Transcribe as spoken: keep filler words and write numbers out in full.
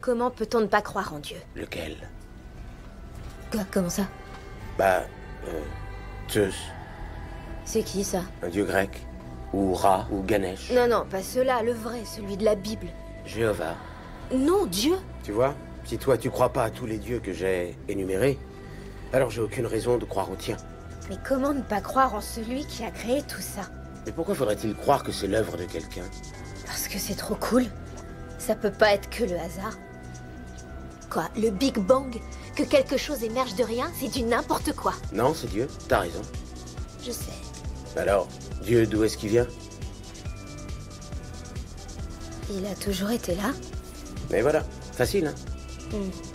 Comment peut-on ne pas croire en Dieu? Lequel? Quoi, comment ça? Bah, euh, Zeus, C'est qui, ça? un dieu grec. Ou Ra, ou Ganesh. Non, non, pas ceux-là, le vrai, celui de la Bible. Jéhovah. Non, Dieu! Tu vois, si toi tu crois pas à tous les dieux que j'ai énumérés, alors j'ai aucune raison de croire au tien. Mais comment ne pas croire en celui qui a créé tout ça? Mais pourquoi faudrait-il croire que c'est l'œuvre de quelqu'un? Parce que c'est trop cool. Ça peut pas être que le hasard. Quoi, le Big Bang? Que quelque chose émerge de rien, c'est du n'importe quoi. Non, c'est Dieu, t'as raison. Je sais. Alors, Dieu, d'où est-ce qu'il vient? Il a toujours été là. Mais voilà, facile, hein? Hmm.